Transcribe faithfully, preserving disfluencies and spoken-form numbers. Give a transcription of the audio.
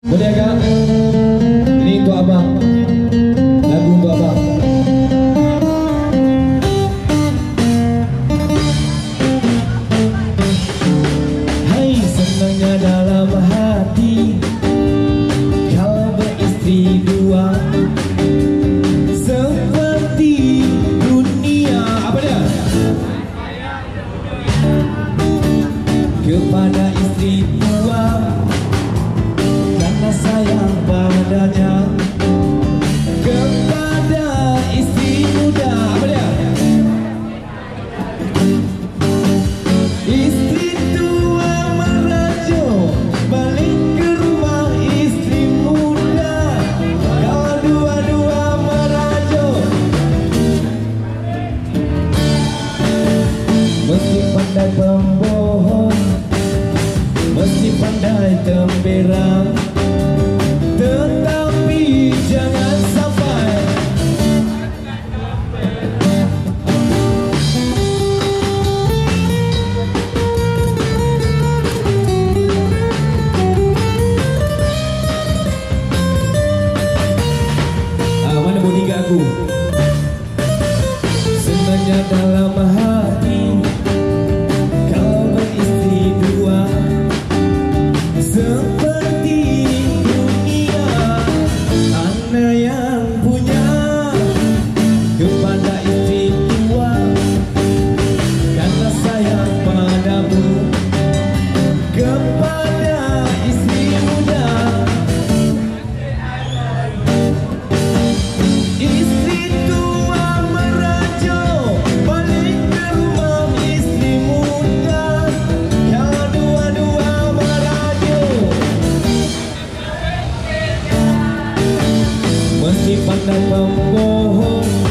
Boleh agak? Ini untuk abang. Lagu untuk abang. Hai, senangnya dalam hati kau beristri dua, seperti dunia. Apa dia? Kepada istri tua karena sayang padanya, kepada istri muda. Apa dia? Istri tua merajuk balik ke rumah istri muda, kau dua-dua merajuk. Mesti pandai pembohong, mesti pandai temperang, tetapi jangan sampai ah, mana bodyguard aku? Senangnya dalam hati kau beristri dua, seperti dunia anak yang punya, kepada istri tua karena sayang padamu, kepada istri muda. Istri tua merajuk balik ke rumah istri muda, kau dua-dua merajuk. Mesti pandai pembohong,